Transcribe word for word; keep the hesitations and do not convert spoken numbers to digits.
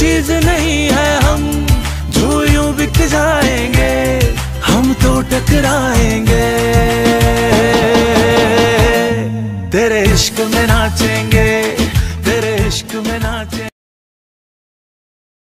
चीज नहीं है, हम जो यूं बिक जाएंगे, हम तो टकराएंगे।